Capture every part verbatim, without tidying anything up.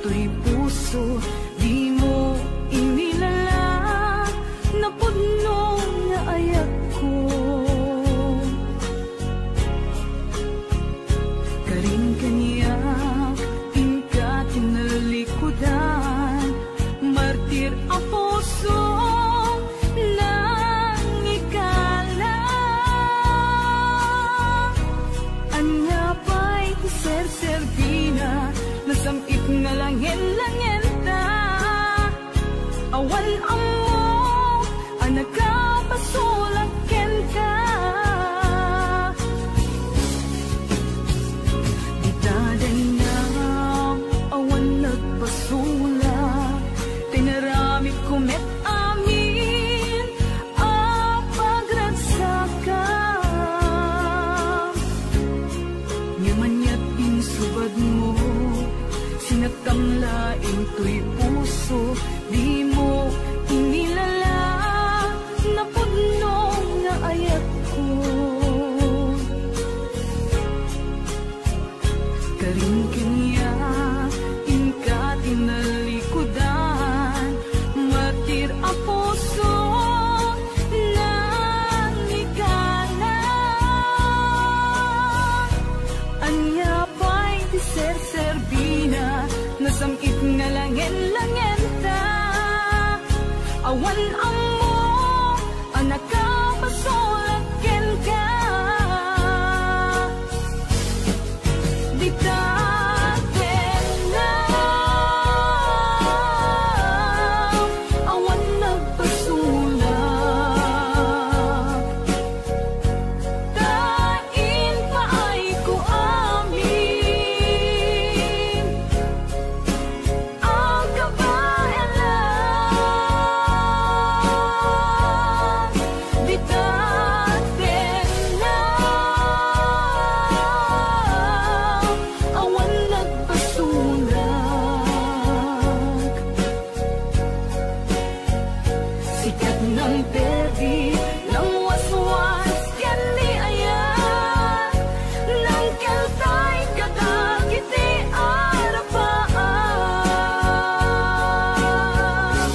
ito'y puso, di mo inilala na puno na ayak ko. Karing kaniyak, ingka tinalikudan, martir ang puso nang ikala. Anya pa'y iserservina, nasamit nga langin-langin ta. Awan ang mo, anak ka, pasulakin ka. Di taday na, awan nagpasula, tinaramit kumet amin, ang pagragsaka. Nyamanyat insubad mo, sinatamlaing to'y puso, di mo inilala na puno nga ayak ko. Karing kanya, ingka tinalikudan, martir ang puso nang ikala. Anya pa'y iserservina, nasamit nga langin-langin ta. Awan ang mo, anak ka, pasulakin ka. Di tatin na, awan nagpasulak. Tain pa ay ko amin, ang kabayanan. Di tatin na, awan nagpasulak. Sikat ng perdi, ng waswas, kani ayan, ng kaltay kadagiti arapaan.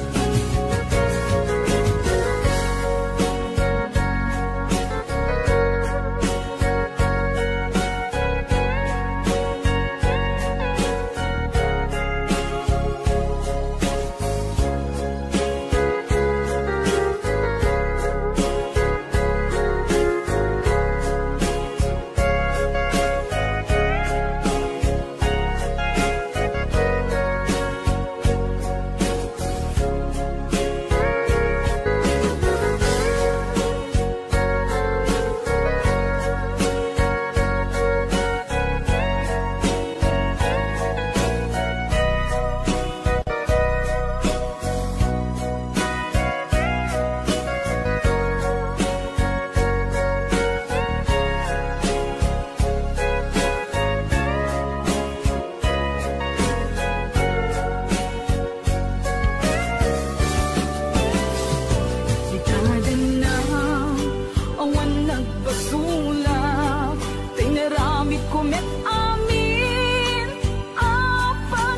Di tadan na, awan nagpasulak, tinaramit kumet amin, ang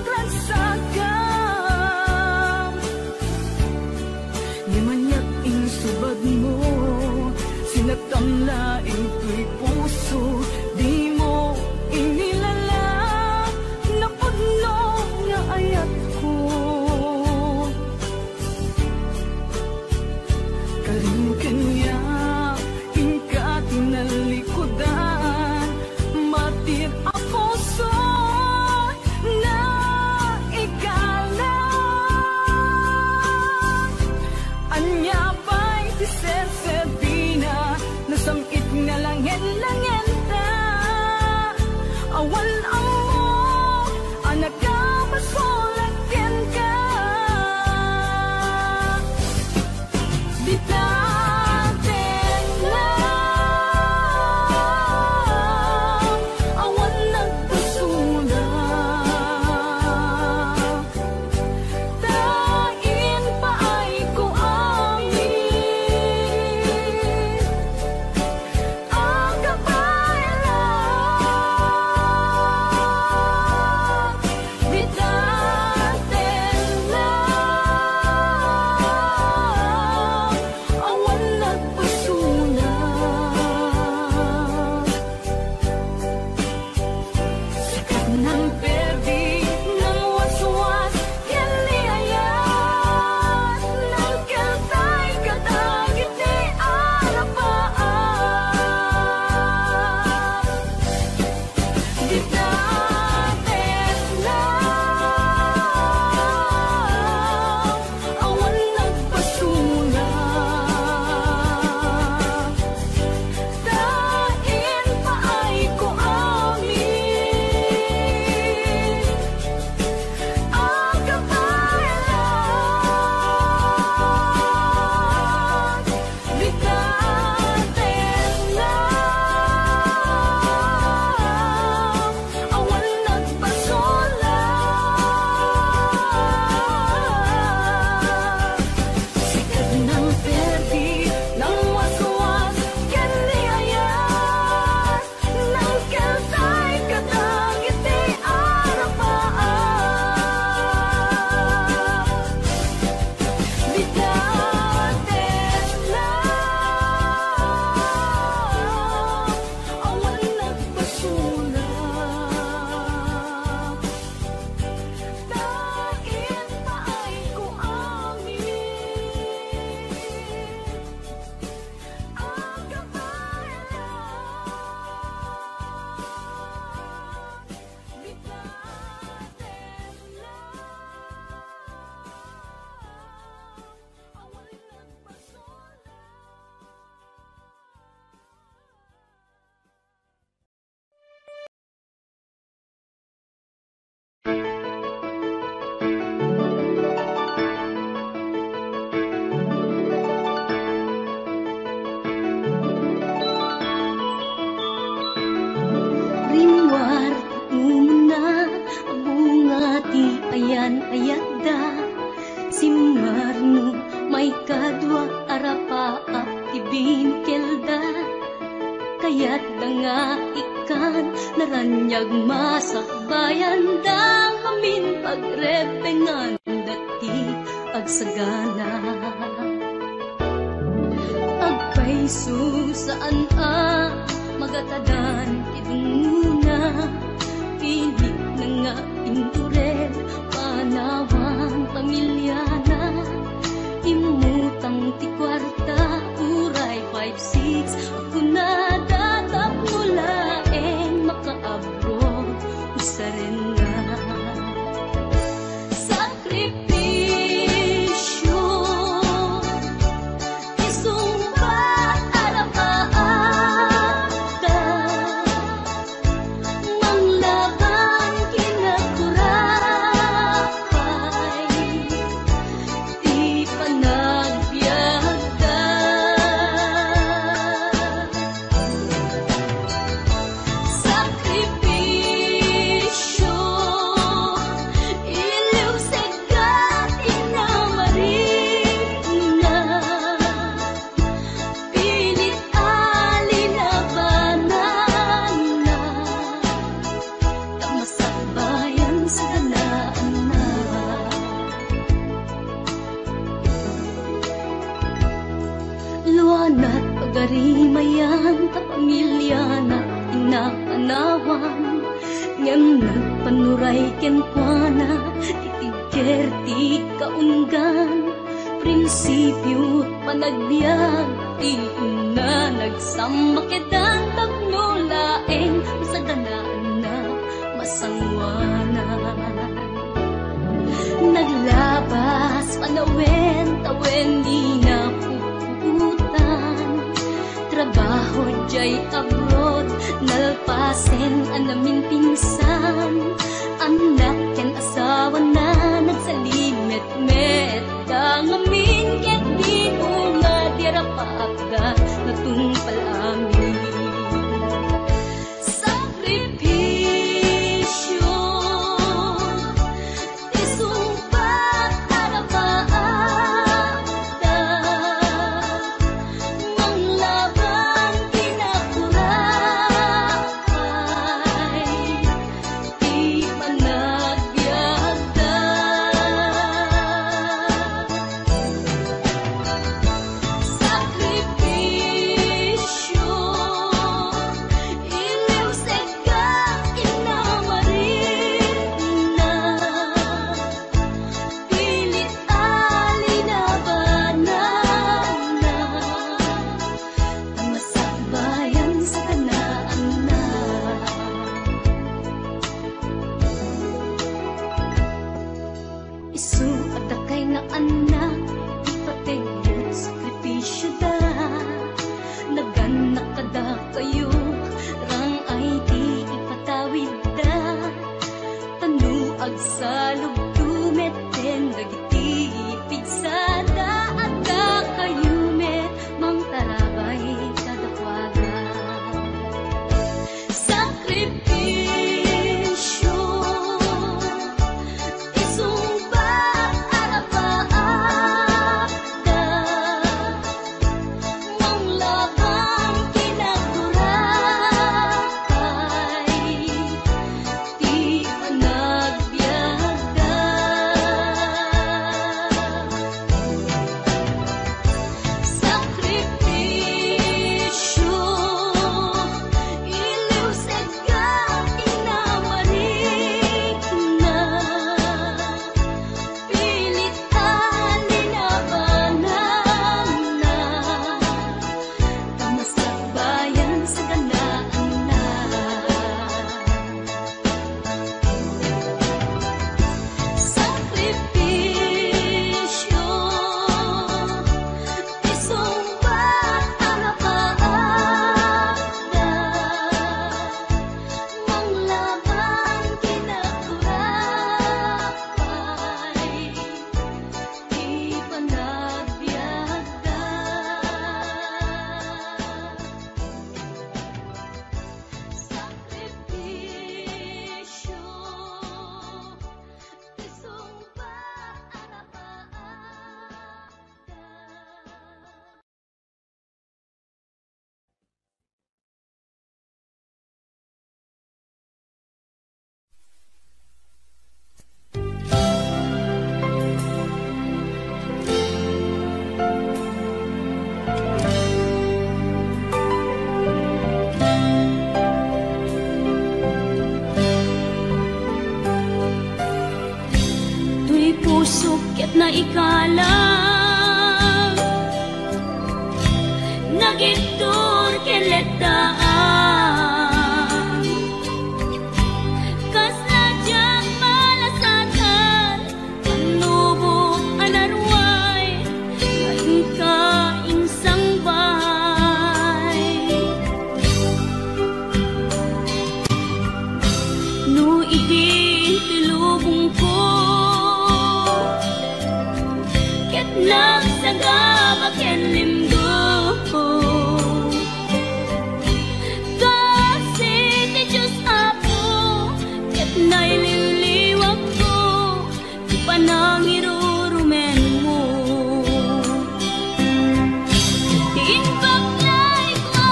pagragsakam. Nimanyak insubad mo, sinatamlaing to'y puso, di mo inilala na puno nga ayak ko. Karing kanya, ingka tinalikudan, martir ang puso na ikala. Anya pa'y iserservina, nasamit nga langin-langin ta. Awan ang mo, anak ka, pasulakin ka. Di tatin na, awan nagpasulak. Tain pa ay ko amin, ang kabayanan. ng perdi ng waswas yaliayat ng kaltay kadagit ni arapaan di dapat lang awan nagpasulat dain paay ko amin ang kapayalan di dapat lang awan nagpasulat sikad ng perdi ng waswas kaliayan ng kaltay kadagit ni arapaan di dapat lang awan nagpasulat dain paay ko amin ang kapayalan di dapat lang awan nagpasulat Rimwar umuna abungati ayan ayada simmarno may kadwa arapaap tibin kelda kayat nga ikan naranyag masakbayan dang amin pagrepengan dati agsagana agpaiso saan a magatadan idunguna pilit na nga indurel panawang pamilyana imutang ti kwarta uray five six ako na datap mulaeng makaabro usaren nga sakripisyo isumbat arapaata manglaban kinakurapay di panagbiagda sakripisyo iliw segat inamarina pilit alinabanan na tamasakbayan sa ganaan na luanat pagarimayan ta pamilya na inapanawan ngem nagpanuray kenkwana titigker ti kaunggan prinsipyo panagbiag ti na nagsamakedan tagnulaeng sa ganaan na masangwanan naglabas panawen tawen di na puputan trabaho jay abroad nalpasen anamin pinsan anak ken asawa na nagsalimet met dangamin ket di nga dirapaga natungpal amin sakripisyo isumpat arapaata manglaban kinakurapay pusok ket na ikalang nagitur keletaan kas najang malasatan panubok anarway ngayon ka insang bahay no idin tilubong ko ket nagsagaba ken limdo kasi ti Diyos Apo ket naililiwag ko ti panangirurumen mo ti inbaklay ko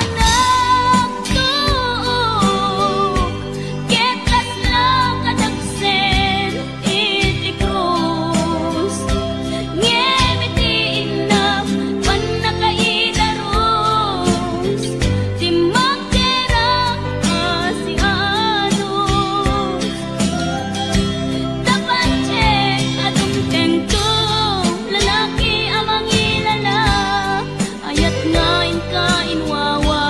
panagtuok ket kasla kadagsen iti krus ngemit ti inam panakaidaros ti magderang asianos tapancek adumteng to lalaki amang ilala ayat ngain ka inwawa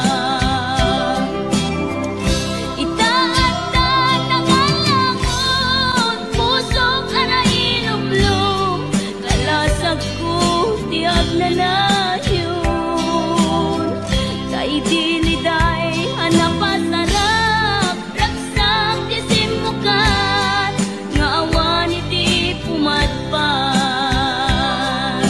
itaat na nangalangon pusok ana ilumlum kalasag ko tiag na layon kay diliday hanapasarap raksak ti simukan nga awan iti pumatpan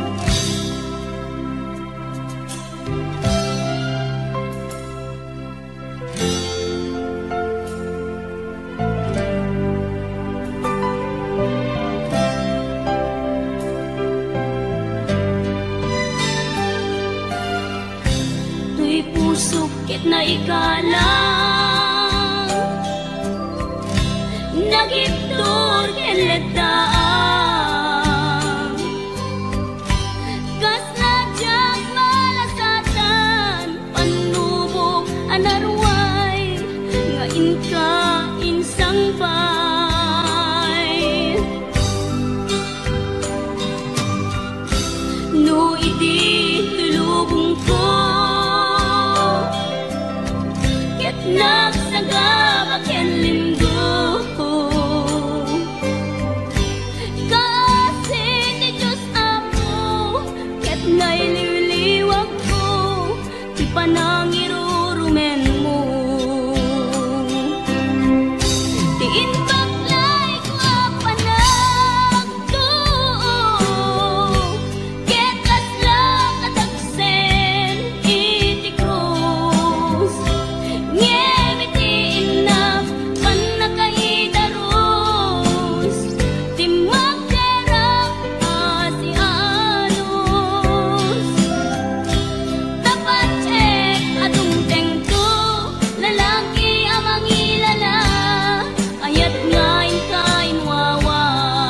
tuy pusok ket na ikalang nagiptur ken letaan kas najang malasatan panubok anarway ngain ka insang bay no idi tulubong ko ket nagsagaba ken limdo kasi ti Diyos Apo ket naililiwag ko ti panangirurumen mo ti inbaklay ko panagtuok ket kasla kadagsen iti krus ngemit ti inam panakaidaros ti magderang asianos tapancek adumteng to lalaki amang ilala ayat ngain ka inwawa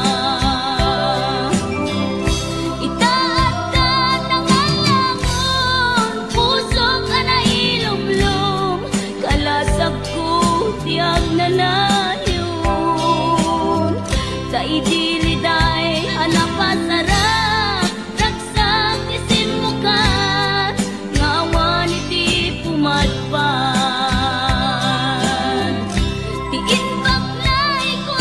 itaat na nangalangon pusok ana ilumlum kalasag ko tiag na layon sa idiliday hanapasarap raksak ti simukan nga awan iti pumatpan ti inbaklay ko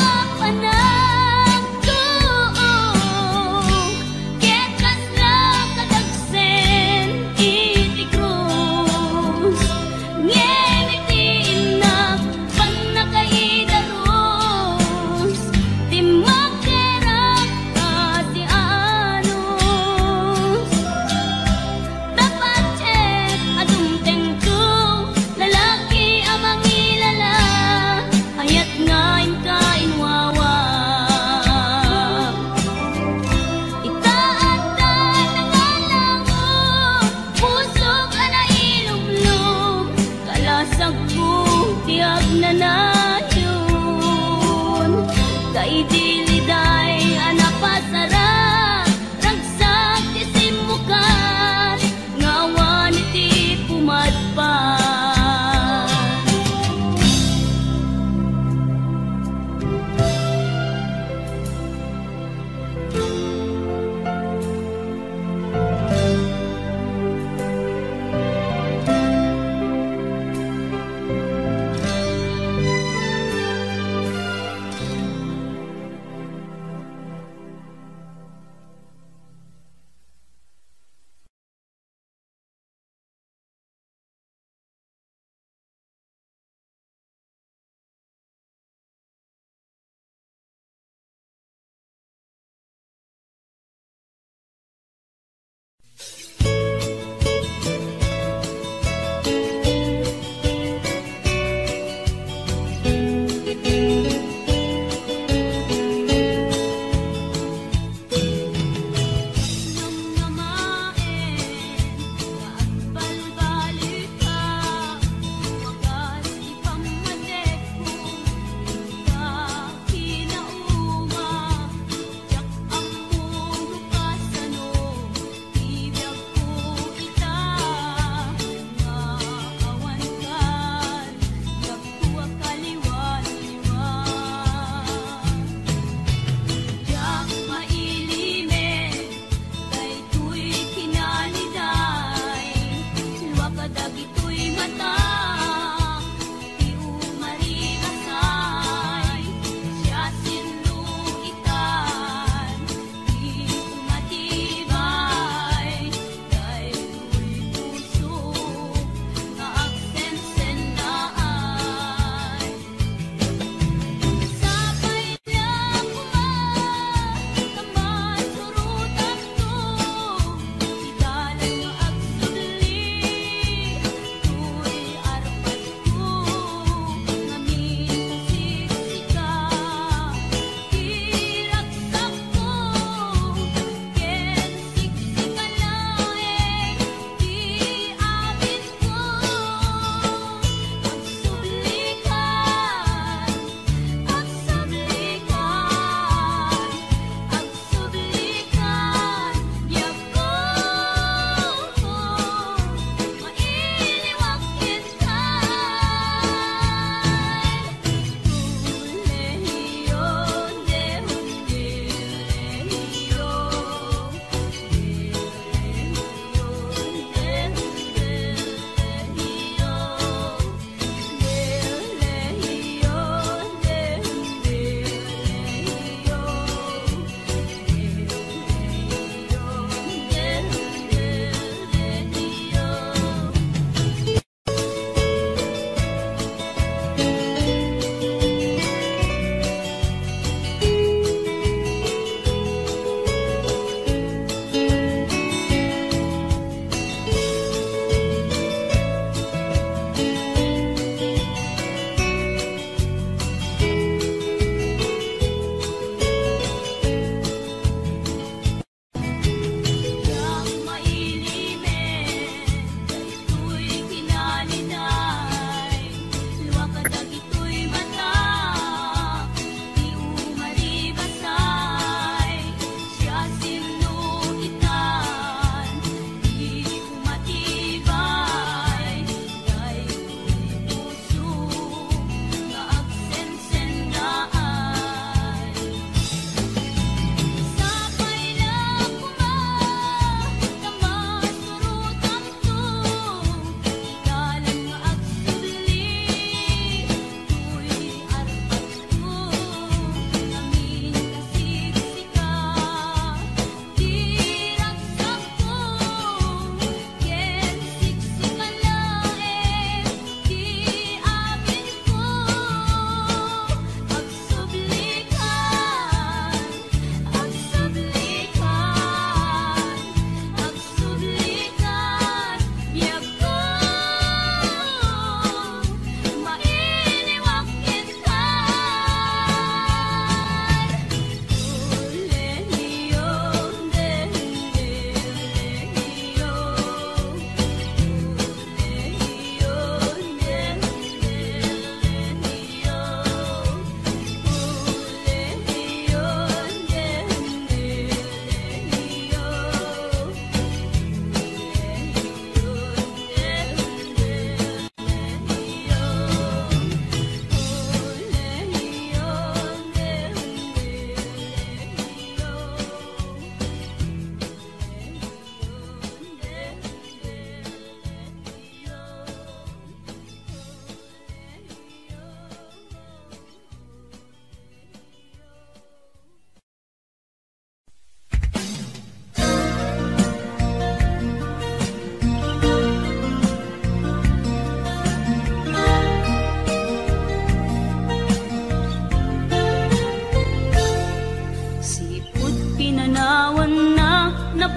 panagtuok ket kasla kadagsen iti krus ngemit ti inam panakaidaros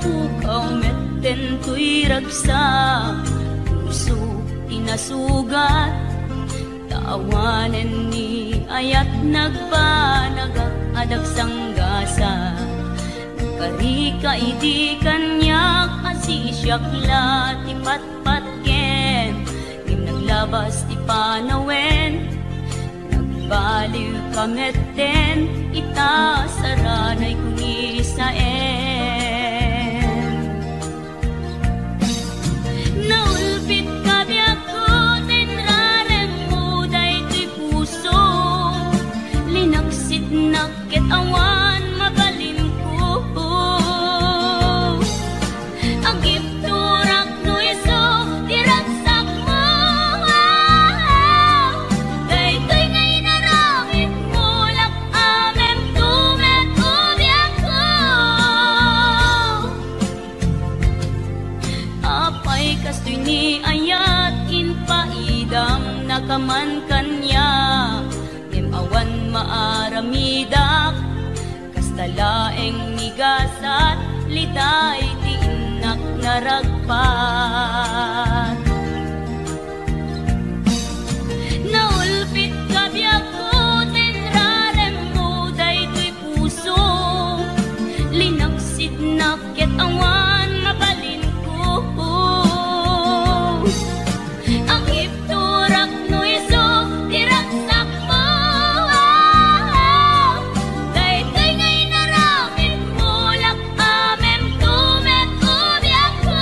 pukaw metten tuy ragsak, puso tinasugat, taawanen ni ayat nagbanagak adag sanggasa. Karika idi kanyak asisyak ti patpatken, ngim naglabas ti panawen, nagbaliw kametten, ita saranay kung isaen. Naulpit kabiyak ko, tinrarem mo daytoy puso, linaksit nakit awan mabalin ko. Ang gipturak no iso, diragsak mo, daytoy ngay naramit mo, lak amem tumet ubiyak ko. Apay kastoy ni ayat inpaidam nakaman kanya, ngem awan maaramidak, kastalaeng nigasat liday ti inak naragpat. Naulpit kabiyak ko, tinrarem mo daytoy puso, linaksid nakit awan mabalin ko. Ang ipturak no iso, diragsak mo, daytoy ngay naramit mo, lak amem tumet ubiyak ko.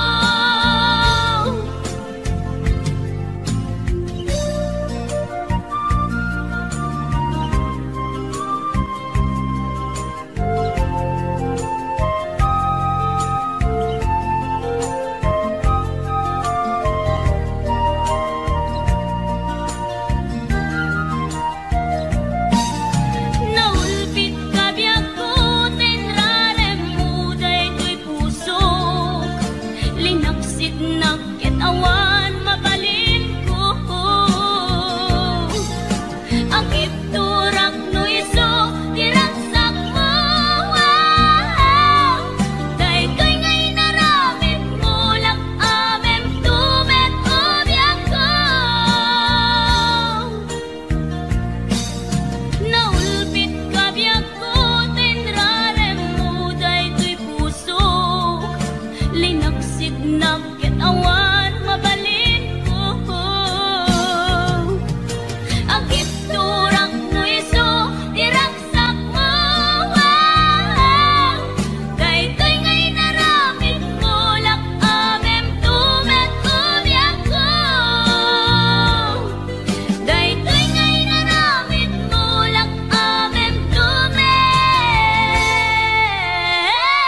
Naulpit kabiyak ko, tinrarem mo daytoy puso, linaksit nakit awan mabalin ko. Ang ipturak no iso, diragsak mo, daytoy ngay naramit mo, lak amem tumet ubiyak ko. Naulpit kabiyak ko, tinrarem mo daytoy puso, linaksid nakit awan mabalin ko. Ang ipturak no iso, diragsak mo, daytoy ngay naramit mo, lak amem tumet ubiyak ko. Daytoy ngay naramit mo, lak amem tumet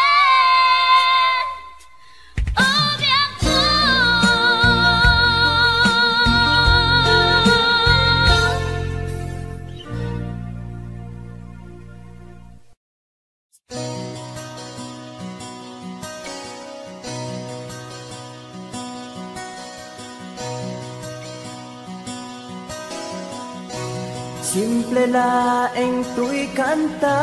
ubiyak ko. Simple laeng tuy kanta,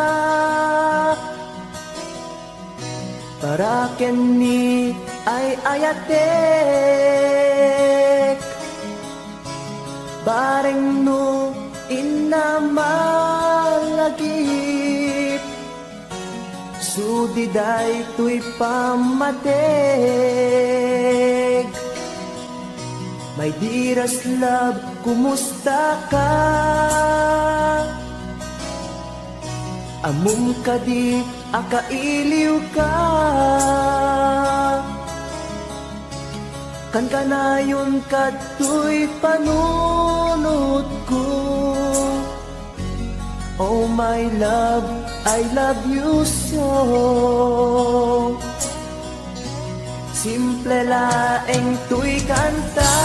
para kenni ay ayatek, bareng no inamalagip, sudiday tuy pamateg. My dearest love, kumusta ka? Amum ka di, akailiw ka. Kan kanayon ka tuy panunod ko. Oh my love, I love you so. Simple laeng tuy kanta,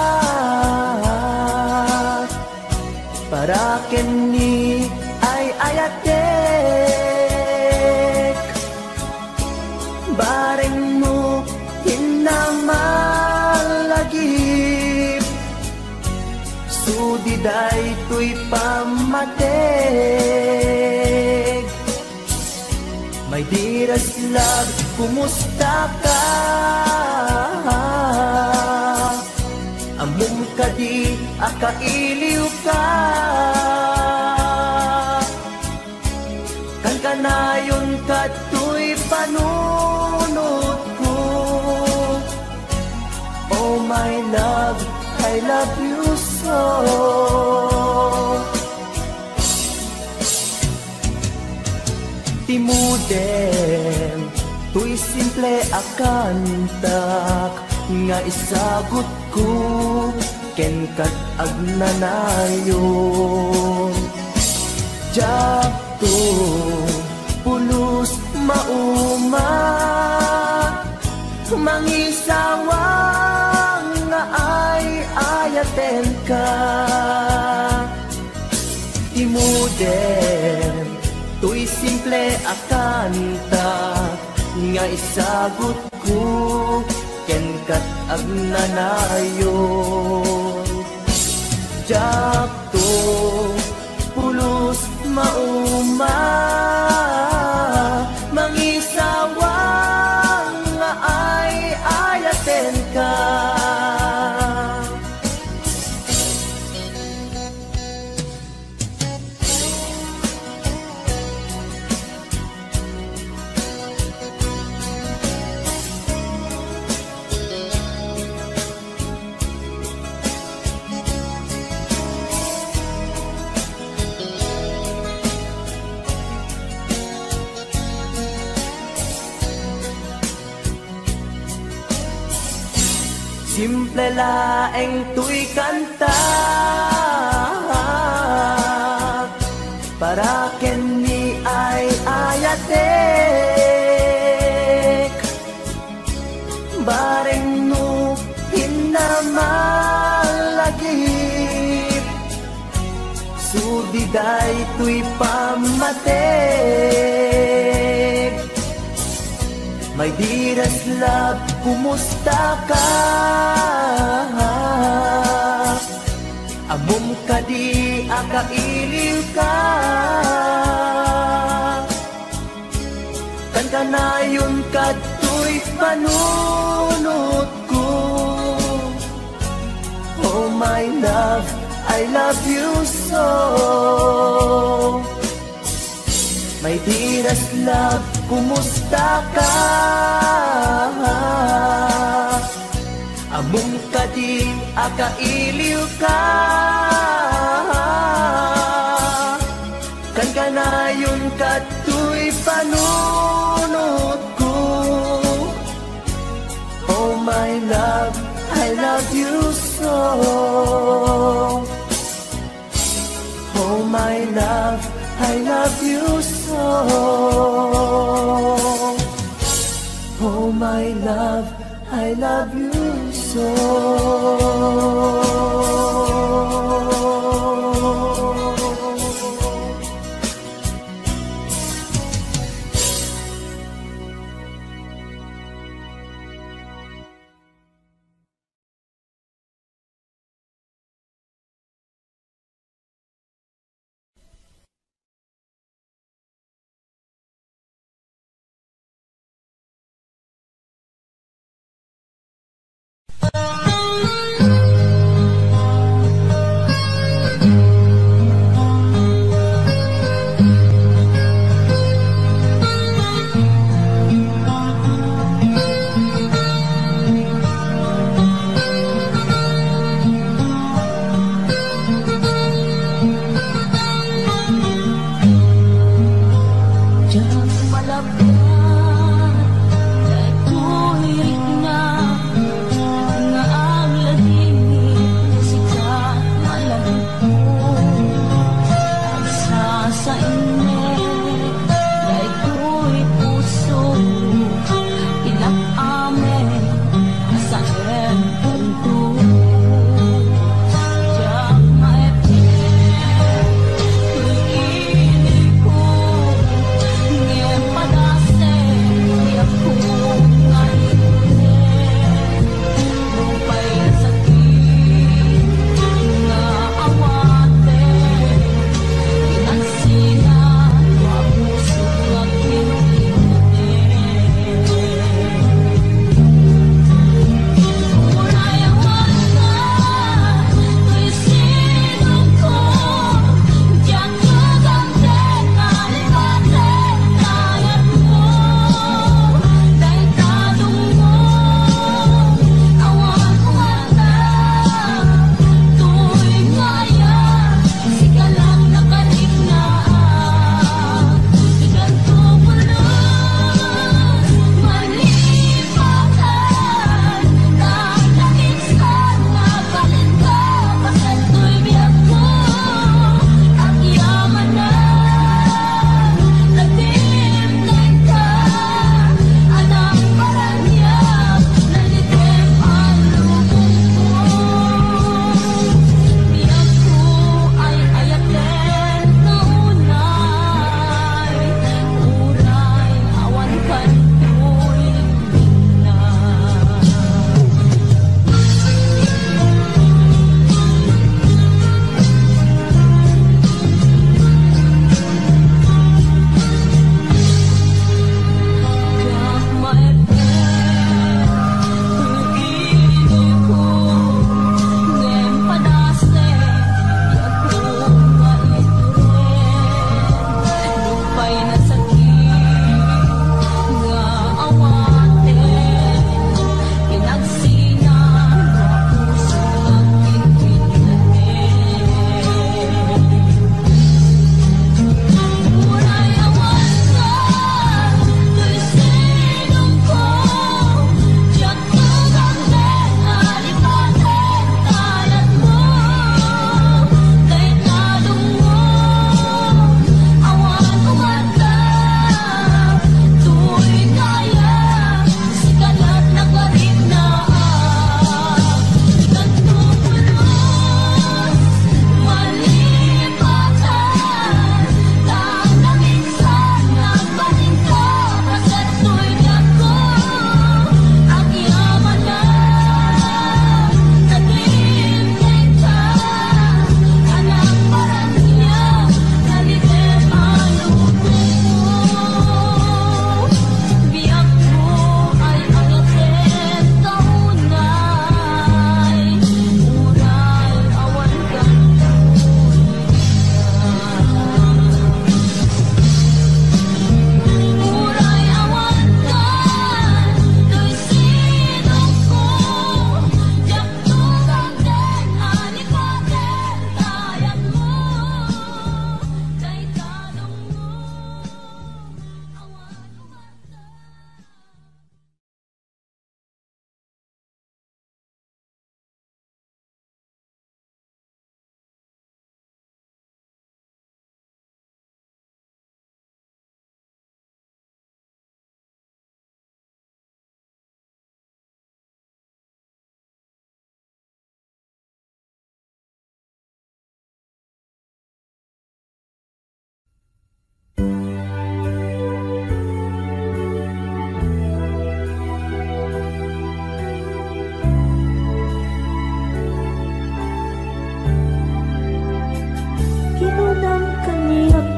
para kenni ay ayatek, bareng mo hinamalagip, sudiday tuy pamateg. My dearest love, kumusta ka? Amom ka di akailiw ka. Kan kanayon ka tuy panunod ko. Oh my love, I love you so. Timuden, tuy simple akantak, nga isagot ko, ken kat agnanayon. Jakto, pulos mauma, mangisawang nga ay ayaten ka. Timuden, tuy simple akanta, nga isagot ko, ken kat agnanayon. Jakto, pulos mauma, mangisawang nga ay ayaten ka. Simple laeng tuy kanta, para ken ni ay ayatek. Bareng no hinamalagip, sudiday tuy pamatek. My dearest love, kumusta ka? Amom ka di akailiw ka. Kan kanayon ka tuy panunod ko. Oh my love, I love you so. My dearest love, kumusta ka? Amom ka di akailiw ka. Kan kanayon ka tuy panunod ko. Oh my love, I love you so. Oh my love, I love you so. Oh my love, I love you so.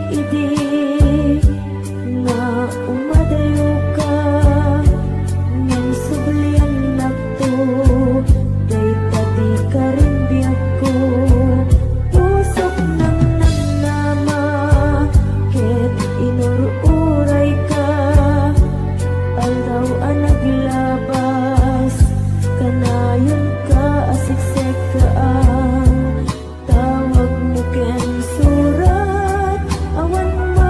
idi nga umadayo ka nang sublian nakto kay tati ka rin biyak ko pusok ng nagnama ket inururay ka alaw ang naglabas kanayon ka asiksek ka ang tawag mo ken surat awan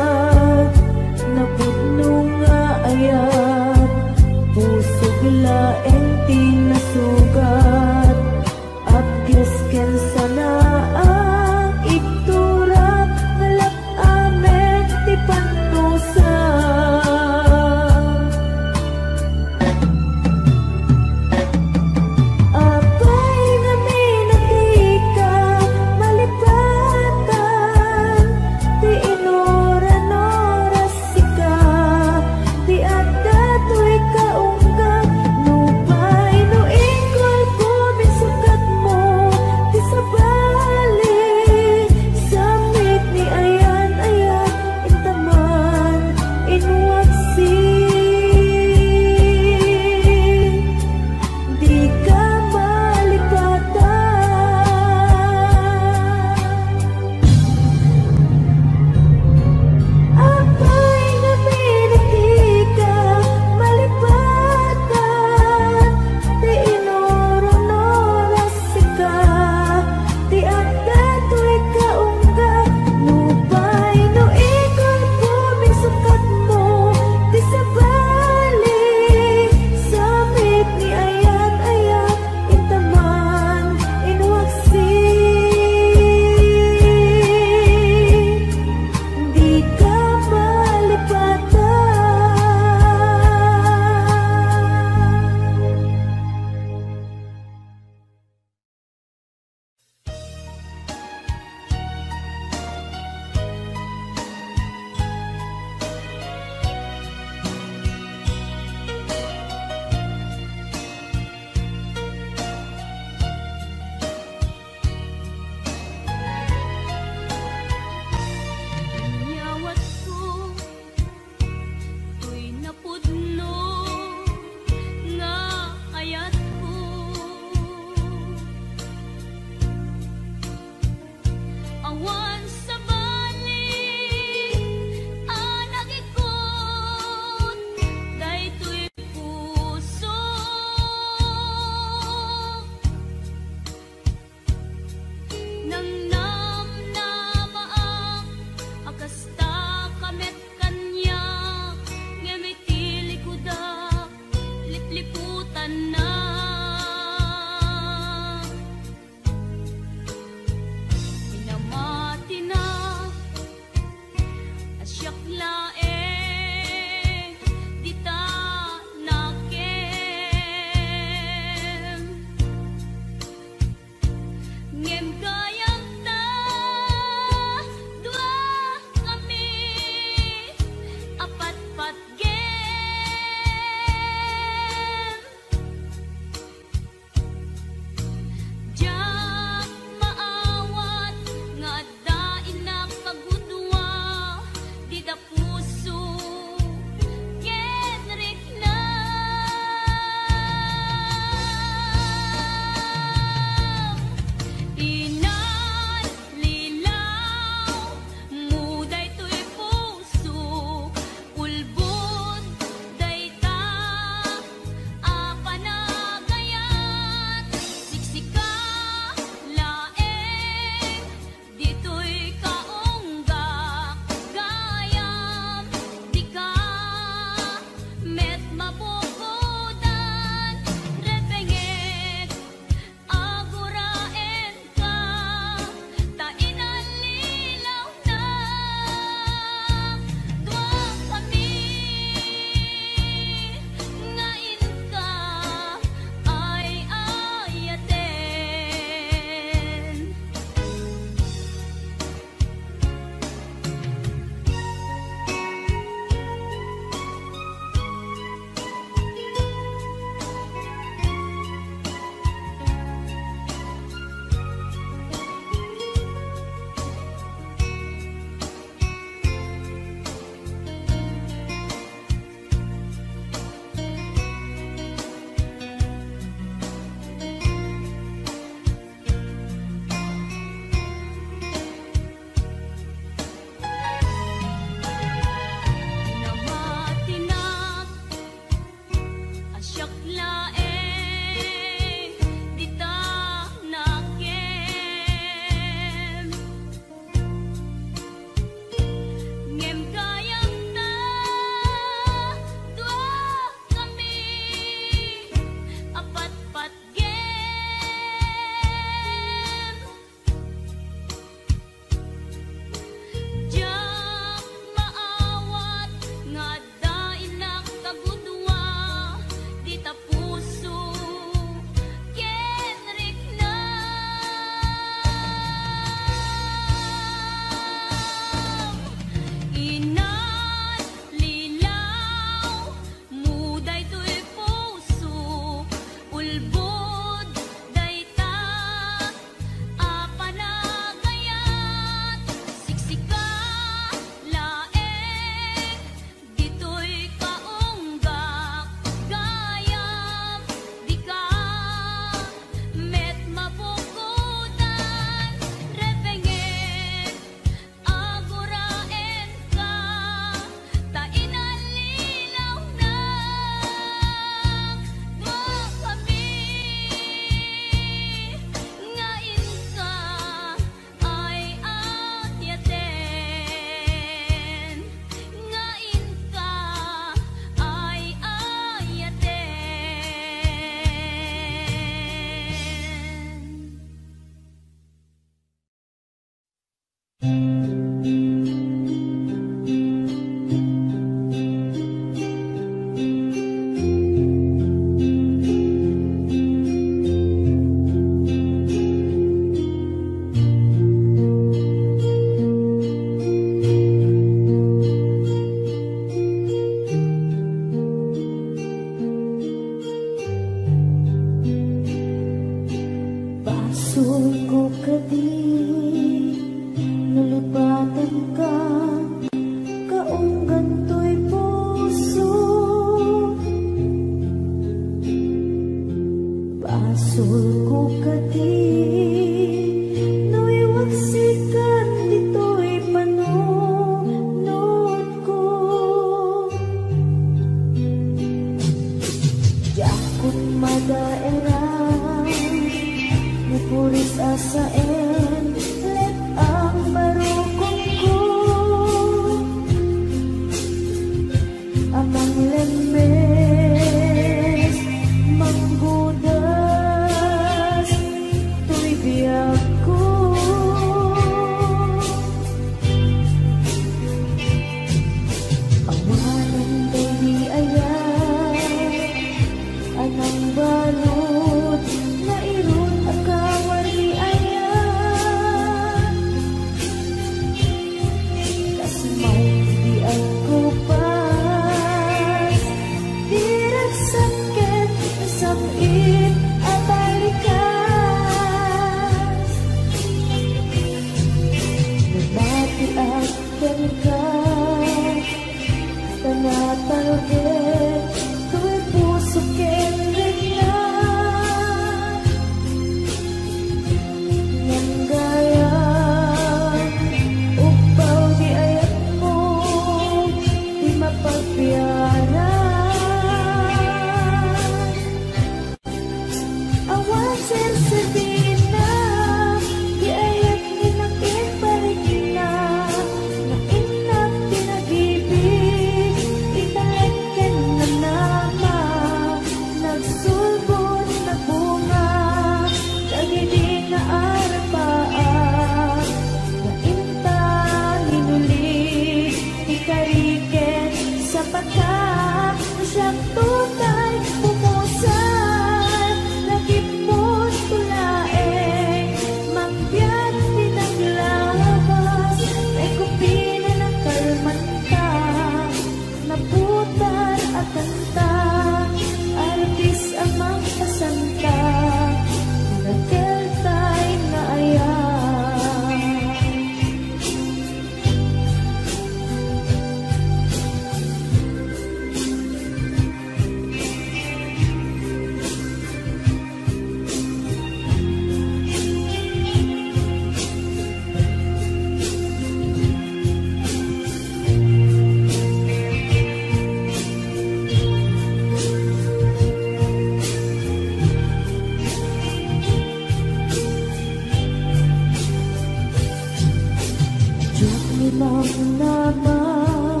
namnaman.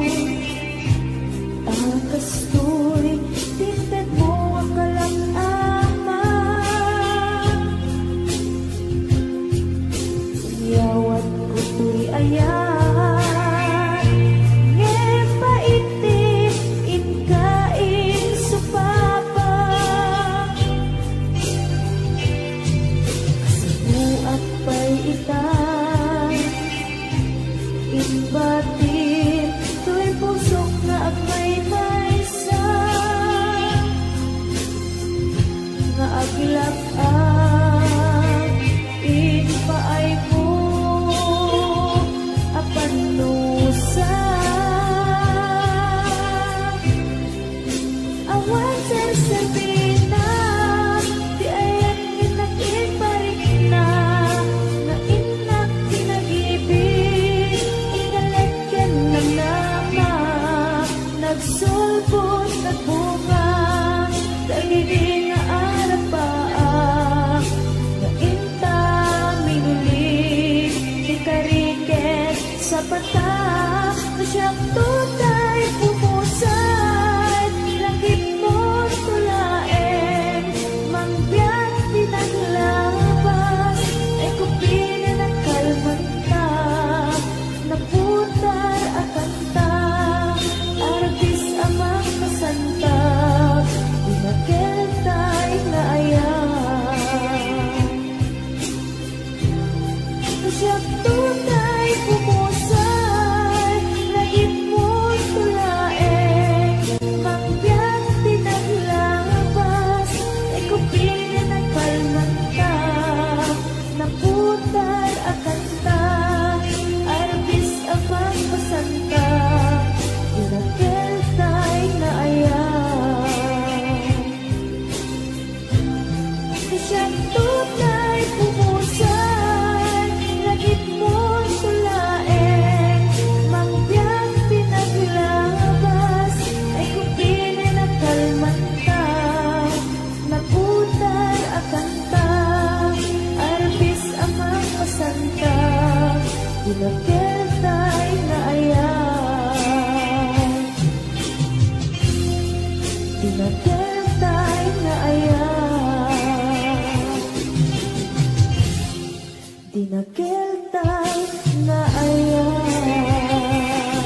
Akas to'y tingkad mo ang kalang-aman. Yawat ko to'y ayan, ngepaitim inkain supapa. Kasabuak pa'y itan, inbatin to'y pusok na agmay maysa. Nga aglap ang inpaay mo apanusa. Awan sarsabina di ayan inakin parik na na inak pinag-ibig ingalagyan ng nama. Nagsulpot nagbunga dagiti nga arapaa na inta minulig di kariket sa pata. Na siyang tutay pumusay langit mo tulaen mangbiyak pinaglabas ay kupina na kalmanta naputar akanta arabis amang kasanta pinagketay na ayan. Na siyang tutay pumusay langit mo tulaen mangbiyak pinaglabas ay kupina na kalmanta naputar akanta arabis amang kasanta pinagketay na ayan. Siyang tunay pumusay langit mo tulaen mangbiyak pinaglabas ay kupina na kalmanta naputar akanta arabis amang kasanta pinagketay na ayan. Pinagketay na ayan. Pinagketay na ayan.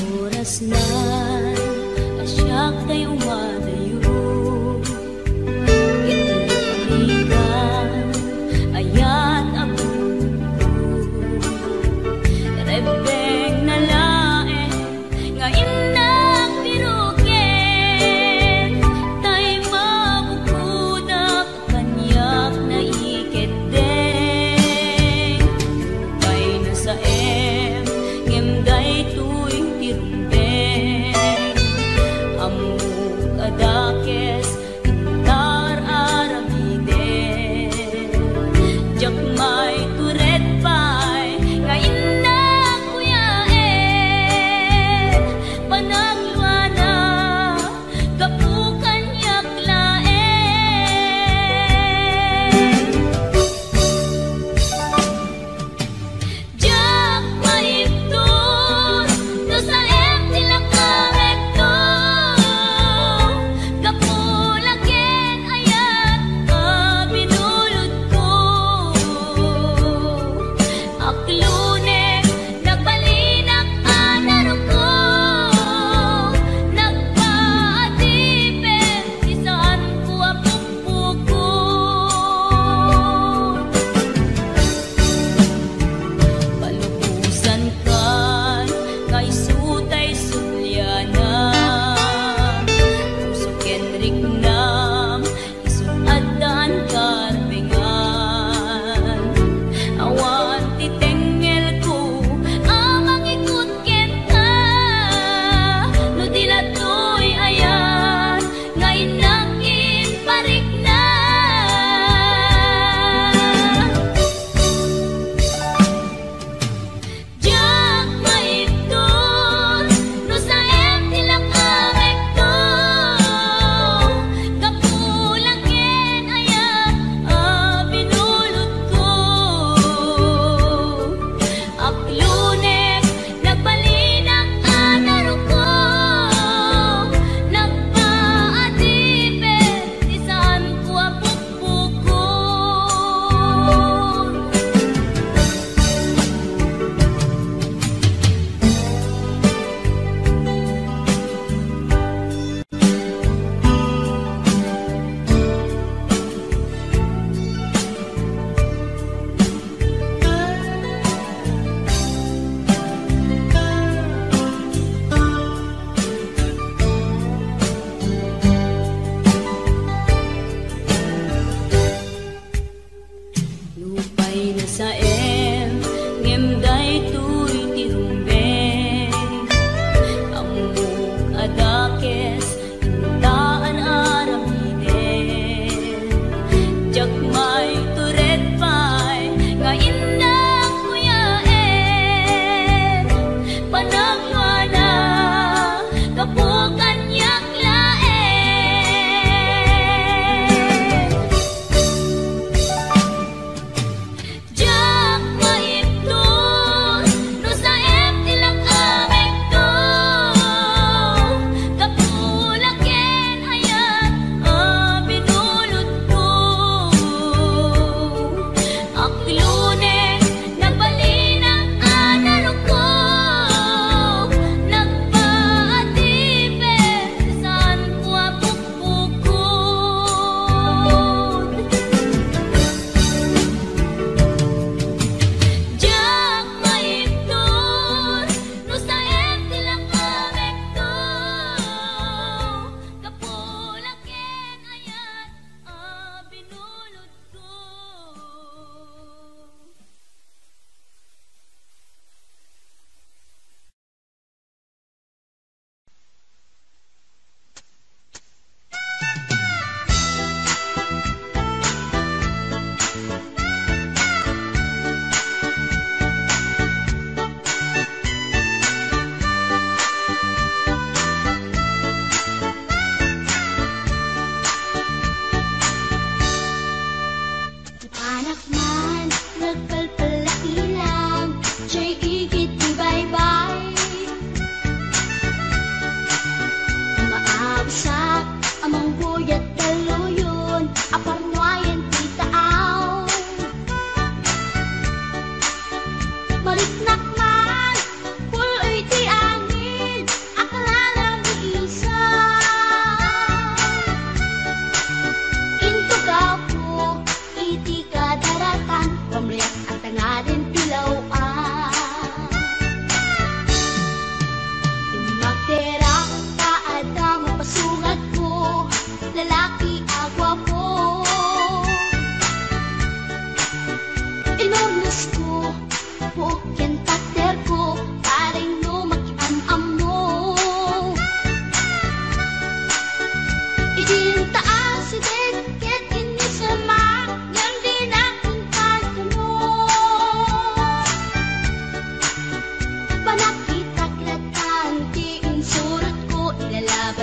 oras na asyak tayo umadayo. Italikan ayat abuko rebeng na lae nga inak piruken tay mabukudak kanyak na iketeng kay nasa em ngem day tuwing tirumbeng amuk ada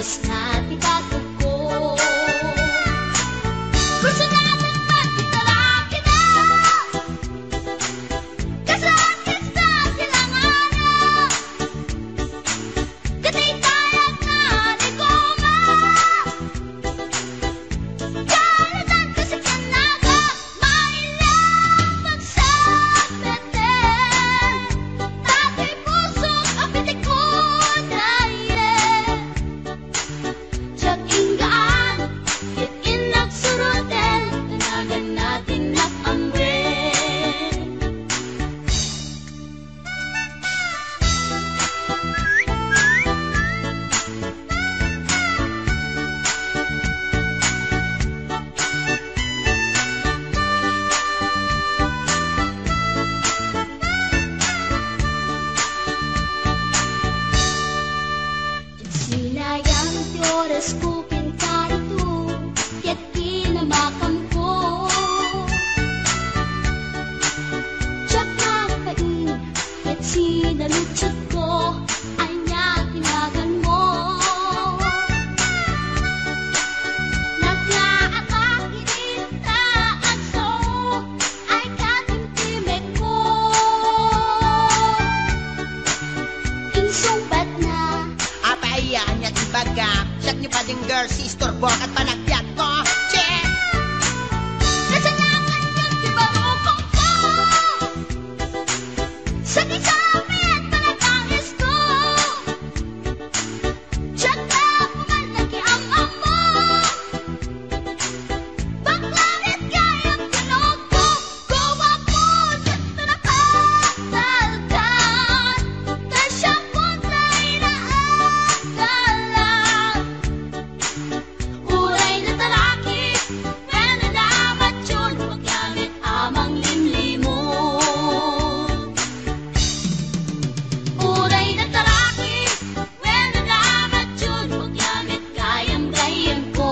Mas natitagod ko gusto natin magkitalaki na kasakit sa silanganan katay tayag na di goma kalatan kasi kanaga mailang magsabete tatay puso ang pitik ko dahil Jack inggaan Itin nagsurutin Tanagan natin nakamwe Sinayang ti oras ko pintarito Ket kinamakam ko Tsak nakapain Ket sinalutsot ko Ay niya tinagan mo Naglaakak inita at so Ay katimtimek ko Insumbat na Apayaan niya tibaga Siyak niyo pa ding girl, sister, bork at panagbiat ko Check! Kasalanan yun, di ba rupang ko? Sa kisapit, panagangis ko Diyan ka pumalaki ang amo Baklanit kayang tinog ko Gawa po sa pinakatalkan Kasyang puntay na agalan Uray na talaki Pwede dapat yun Paggamit amang limlimo Uray na talaki Pwede dapat yun Paggamit gayam-gayam ko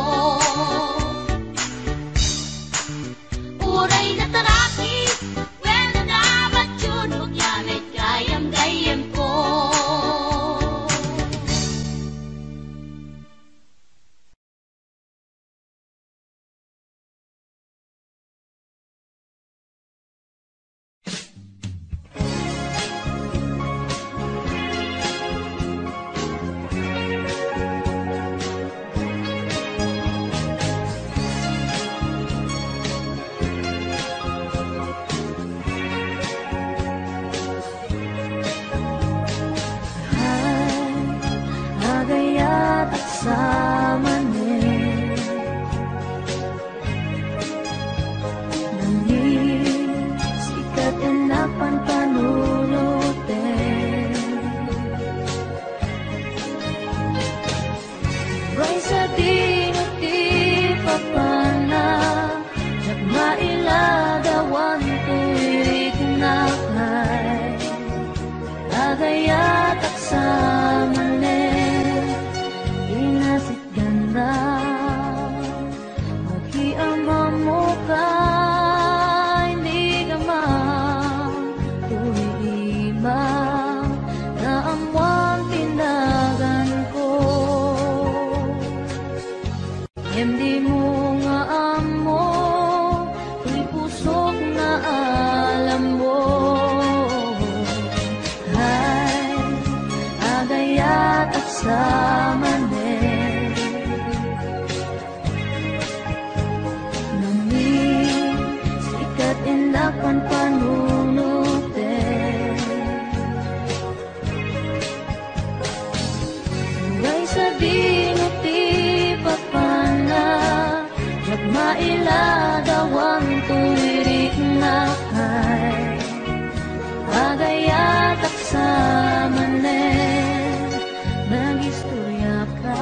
Uray na talaki Pwede dapat yun Paggamit gayam-gayam ko Agayat at samanin Nangin sikat enapan panunutin Ray sa dinuti papana Jak mailagawan tuwig nakay Agayat at samanin Inasit ganda Magkiama mo ka Hindi ka man Tuwi-iba Na amwang tinagan ko Hindi mo nga amo Tuy pusok na alam mo Ay, agayat at samanin Nangin sikat inapan panunutin Ngay sa dinuti papana Jak mailagawang tuwirik na kay Agayat at samanin Nag-istorya ka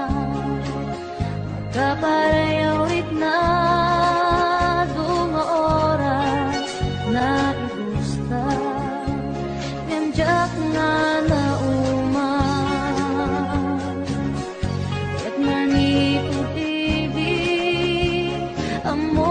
Magkaparayawit na Dunga oras Na igusta Yanjak nga na uman Ket maniud ibig Amo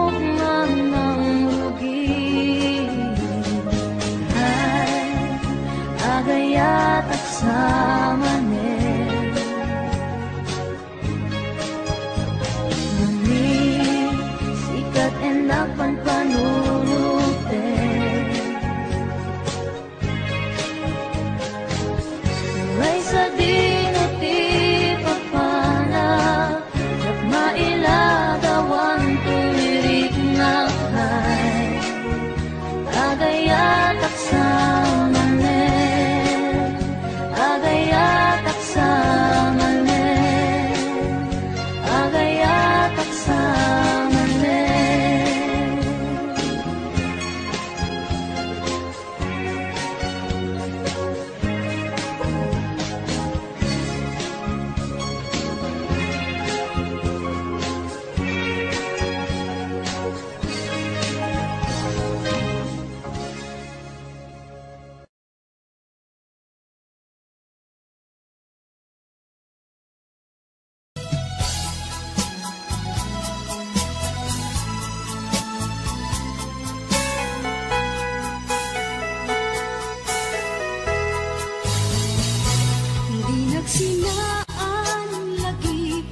Nagsinaan lagi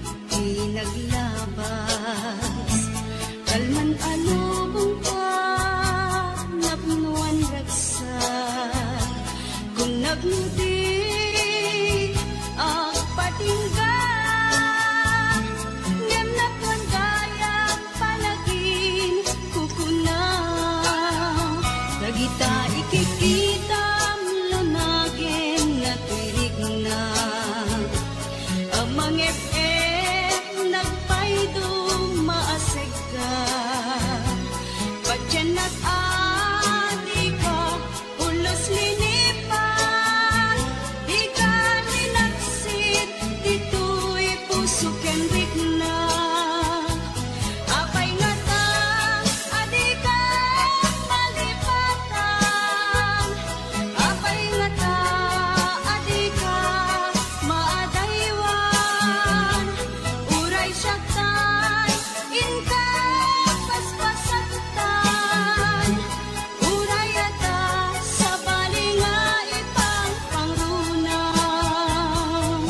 pinaglabas kalman alubong pa napnuan ragsa kung nagmudi ang patinggan ngem napnuan gayang panagin kukuna dagita ikikita lunagin na tirig na amang F M nagpaydo maaseg ka padyan at adi ka ulos linipan di ka ninaksit dito'y puso kenrik na apay nga ta adi ka malipatan apay nga ta adi ka maadaywan uray siya tay inka paspasatan uray ata sa balinga ipang pangrunang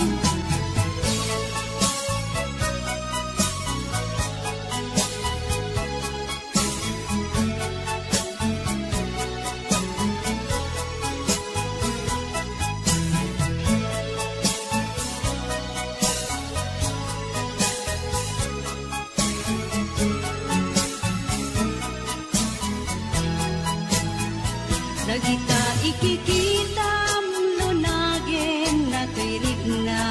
Nagita ikikita lunagin na tirig na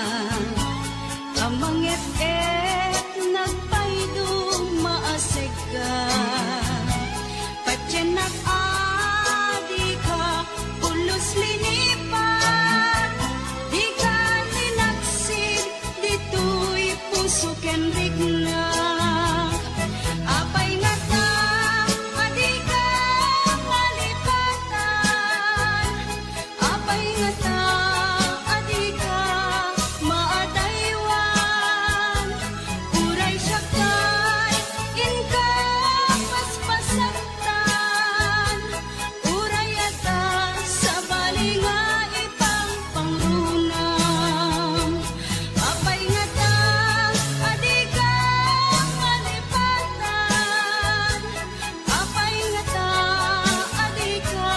amang F F nagpaydo maaseg ka patyan adi ka ulos linipan di ka ninaksid dito'y puso kenrig na apay nga ta adi ka malipatan apay nga ta adi ka maadaywan uray siya kay inka paspasaktan uray ata sa balinga ipang pangrunang apay nga ta adi ka malipatan apay nga ta adi ka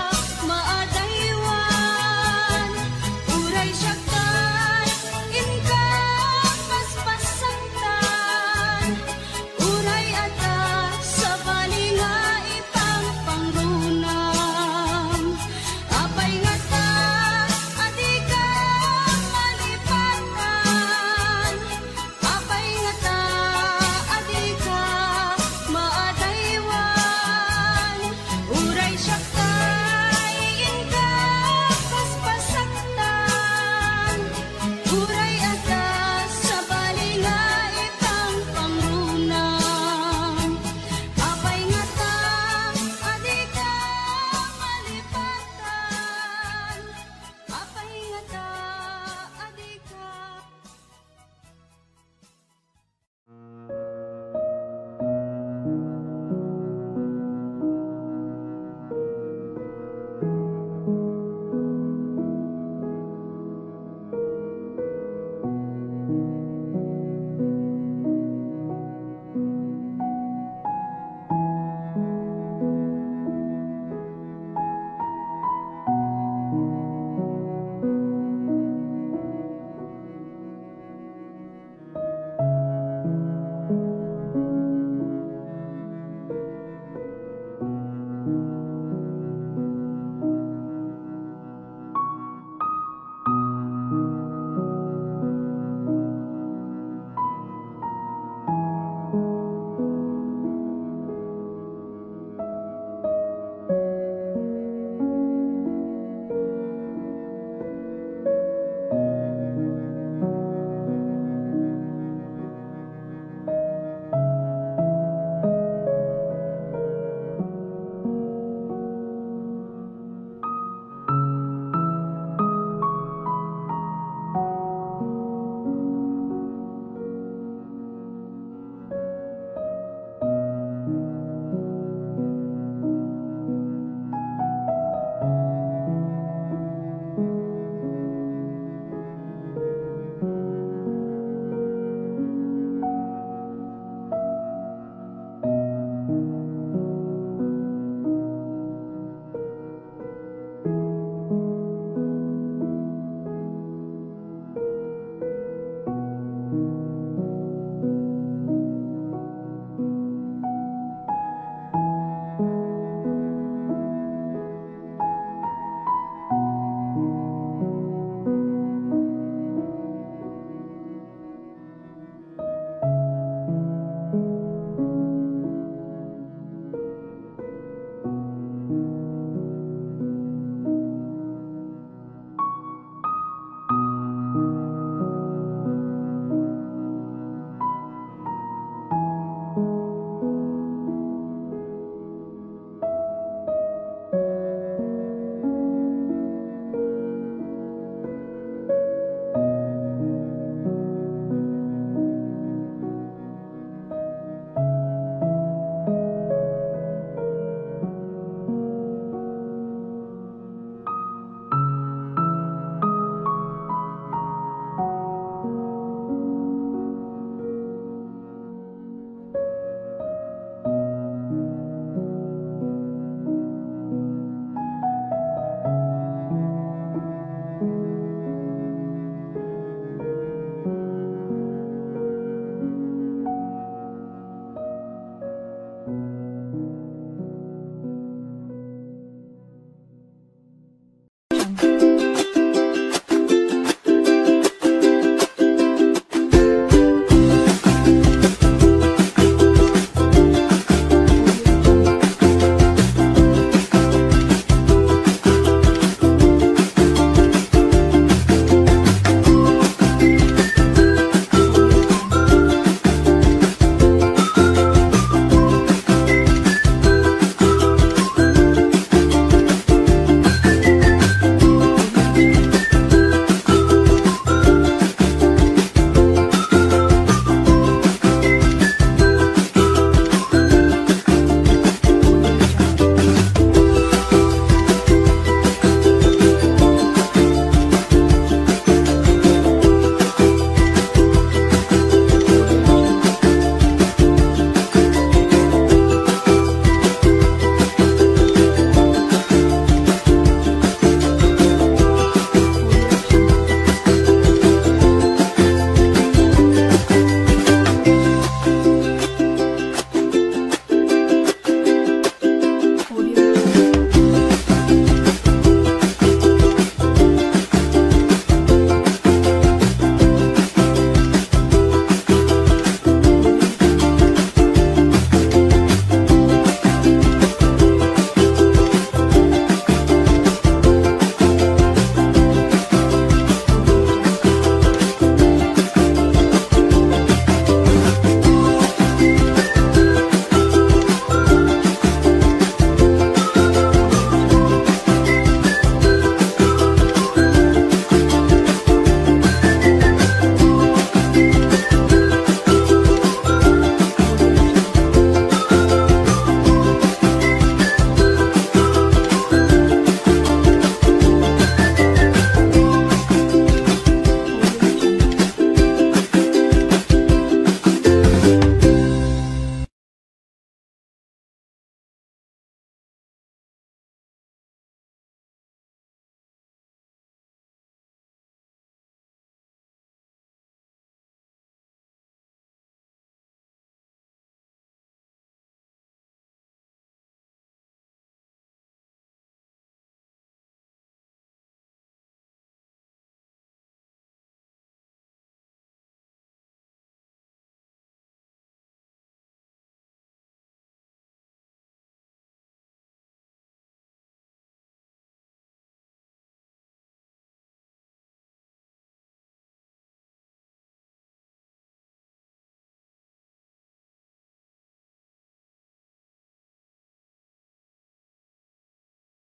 maadaywan uray siya kay inka paspasaktan uray ata sa balinga ipang pangrunang apay nga ta adi ka malipatan apay nga ta adi ka maadaywan uray siya kay inka paspasaktan uray